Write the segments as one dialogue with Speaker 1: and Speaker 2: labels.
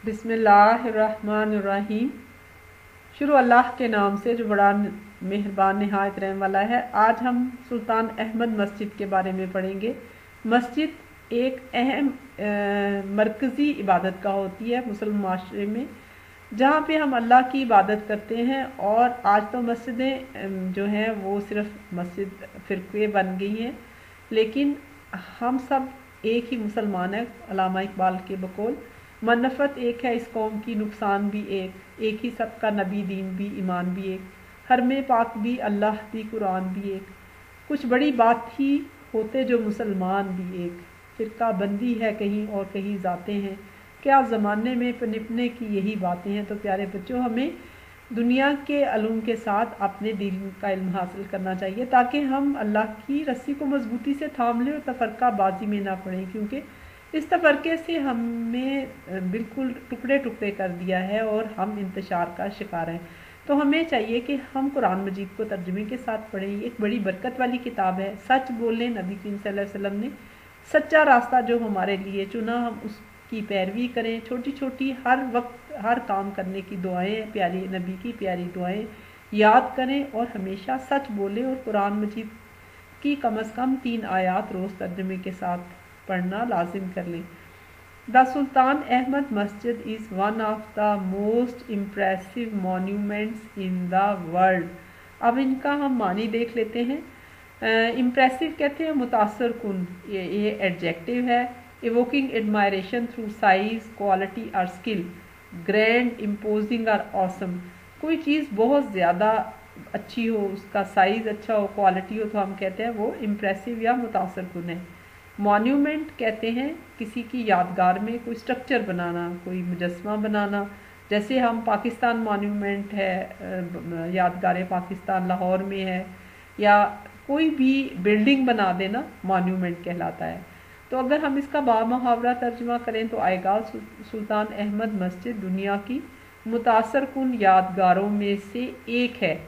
Speaker 1: बिस्मिल्लाहिर्रहमानिर्रहीम। शुरू अल्लाह के नाम से जो बड़ा मेहरबान नहायत रहने वाला है। आज हम सुल्तान अहमद मस्जिद के बारे में पढ़ेंगे। मस्जिद एक अहम मरकज़ी इबादत गाह होती है मुसलमान माशरे में, जहाँ पे हम अल्लाह की इबादत करते हैं। और आज तो मस्जिदें जो हैं वो सिर्फ मस्जिद फ़िरक़े बन गई हैं, लेकिन हम सब एक ही मुसलमान हैं। अल्लामा इकबाल के बकौल मनफ़त एक है इस कौम की, नुकसान भी एक ही सबका, नबी दीन भी, ईमान भी एक, हरमे पाक भी, अल्लाह भी, कुरान भी एक, कुछ बड़ी बात ही होते जो मुसलमान भी एक, फ़िरका बंदी है कहीं और कहीं जाते हैं, क्या ज़माने में पनपने की यही बातें हैं। तो प्यारे बच्चों, हमें दुनिया के अलूम के साथ अपने दीन का इल्म हासिल करना चाहिए, ताकि हम अल्लाह की रस्सी को मजबूती से थाम लें और तफरका बाजी में ना पड़ें, क्योंकि इस तफरके से हमें बिल्कुल टुकड़े टुकड़े कर दिया है और हम इंतशार का शिकार हैं। तो हमें चाहिए कि हम कुरान मजीद को तर्जुमे के साथ पढ़ें। ये एक बड़ी बरकत वाली किताब है। सच बोलें, नबी करीम सल्लल्लाहु अलैहि वसल्लम ने सच्चा रास्ता जो हमारे लिए चुना, हम उसकी पैरवी करें। छोटी छोटी हर वक्त हर काम करने की दुआएं, प्यारी नबी की प्यारी दुआएं याद करें और हमेशा सच बोलें। और कुरान मजीद की कम अज़ कम 3 आयात रोज़ तर्जुमे के साथ पढ़ना लाजिम कर लें। The Sultan Ahmed Masjid is one of the most impressive monuments in the world. अब इनका हम मानी देख लेते हैं। इम्प्रेसिव कहते हैं मुतासर कुन, ये एडजेक्टिव है। Evoking admiration through size, quality और स्किल। ग्रैंड, इम्पोजिंग और ऑसम। कोई चीज़ बहुत ज़्यादा अच्छी हो, उसका साइज़ अच्छा हो, क्वालिटी हो, तो हम कहते हैं वो इम्प्रेसिव या मुतासर कुन है। मॉन्यूमेंट कहते हैं किसी की यादगार में कोई स्ट्रक्चर बनाना, कोई मुजस्मा बनाना। जैसे हम पाकिस्तान मॉन्यूमेंट है, यादगार पाकिस्तान लाहौर में है, या कोई भी बिल्डिंग बना देना मॉन्यूमेंट कहलाता है। तो अगर हम इसका बामुहावरा तर्जुमा करें तो आएगा, सुल्तान अहमद मस्जिद दुनिया की मुतासर कुन यादगारों में से एक है।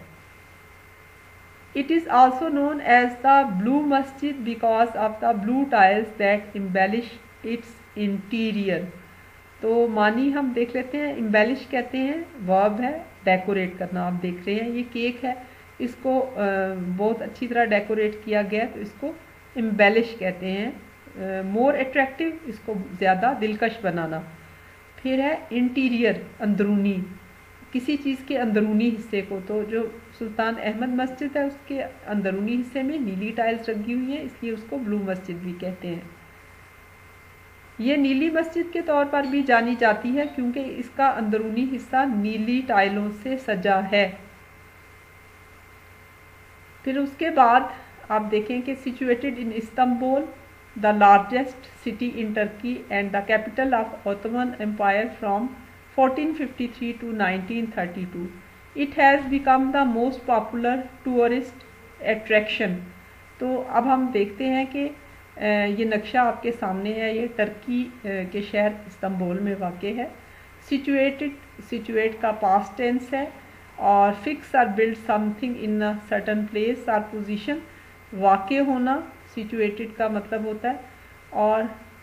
Speaker 1: It is also known as the Blue Masjid because of the blue tiles that embellish its interior। तो मानी हम देख लेते हैं। embellish कहते हैं, वर्ब है डेकोरेट करना। आप देख रहे हैं ये केक है, इसको बहुत अच्छी तरह डेकोरेट किया गया, तो इसको embellish कहते हैं। मोर अट्रैक्टिव, इसको ज़्यादा दिलकश बनाना। फिर है इंटीरियर, अंदरूनी, किसी चीज़ के अंदरूनी हिस्से को। तो जो सुल्तान अहमद मस्जिद है उसके अंदरूनी हिस्से में नीली टाइल्स लगी हुई हैं, इसलिए उसको ब्लू मस्जिद भी कहते हैं। ये नीली मस्जिद के तौर पर भी जानी जाती है क्योंकि इसका अंदरूनी हिस्सा नीली टाइलों से सजा है। फिर उसके बाद आप देखें कि situated in Istanbul, the largest city in Turkey and the capital of Ottoman Empire from 1453 to 1932, it has become the most popular tourist attraction। तो अब हम देखते हैं कि ये नक्शा आपके सामने है। ये टर्की के शहर इस्तांबुल में वाक़ है। सिचुएट का पास्ट टेंस है, और फिक्स और build something in a certain place और पोजीशन। वाक़ होना सिचुएटेड का मतलब होता है, और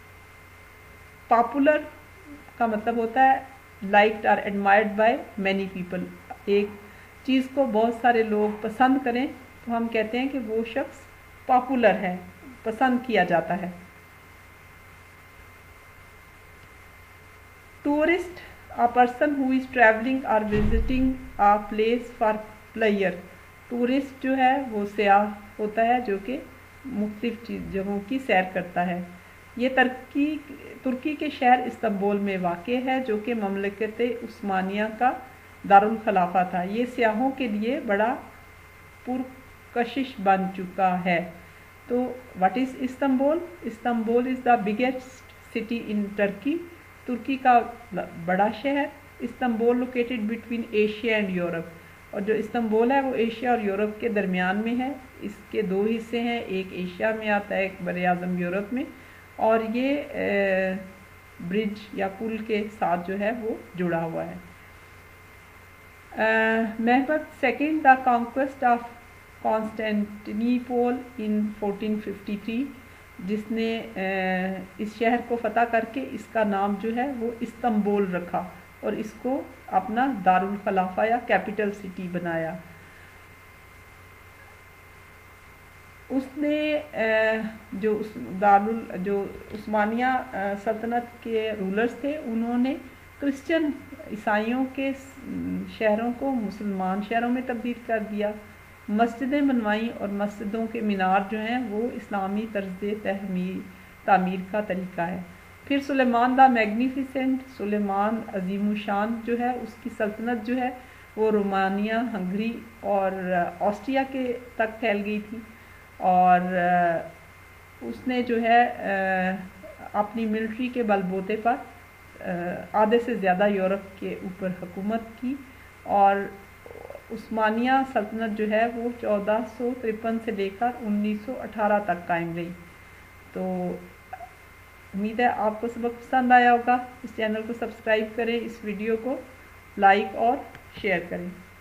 Speaker 1: पॉपुलर का मतलब होता है लाइक्ड और एडमायर्ड बाय मैनी पीपल। एक चीज़ को बहुत सारे लोग पसंद करें तो हम कहते हैं कि वो शख्स पॉपुलर है, पसंद किया जाता है। Tourist, a person who is travelling और visiting a place for pleasure. Tourist जो है वो सयाह होता है जो कि मुख्तलिफ जगहों की सैर करता है। ये तुर्की के शहर इस्तांबुल में वाक़ है, जो कि ममलकत उस्मानिया का दारुल खलाफा था। ये सियाहों के लिए बड़ा पुरकशिश बन चुका है। तो what is Istanbul? Istanbul is the biggest city in Turkey. तुर्की का बड़ा शहर। Istanbul located between Asia and Europe. और जो इस्तांबुल है वो एशिया और यूरोप के दरमियान में है। इसके 2 हिस्से हैं, एक एशिया में आता है, एक बरे-आज़म यूरोप में। और ये ब्रिज या पुल के साथ जो है वो जुड़ा हुआ है। Mehmed second the conquest of Constantinople in 1453। जिसने इस शहर को फतह करके इसका नाम जो है वो इस्तांबुल रखा और इसको अपना दारुल खलाफा या कैपिटल सिटी बनाया। उसने जो उस्मानिया सल्तनत के रूलर्स थे, उन्होंने क्रिश्चियन ईसाइयों के शहरों को मुसलमान शहरों में तब्दील कर दिया। मस्जिदें बनवाई और मस्जिदों के मीनार जो हैं वो इस्लामी तर्ज तामीर का तरीका है। फिर सुलेमान द मैग्निफिसेंट, सुलेमान अजीमुशान जो है, उसकी सल्तनत जो है वो रोमानिया, हंगरी और ऑस्ट्रिया के तक फैल गई थी और उसने जो है अपनी मिलिट्री के बलबूते पर आधे से ज़्यादा यूरोप के ऊपर हुकूमत की और उस्मानिया सल्तनत जो है वो 1453 से लेकर 1918 तक कायम रही। तो उम्मीद है आपको सबक पसंद आया होगा। इस चैनल को सब्सक्राइब करें, इस वीडियो को लाइक और शेयर करें।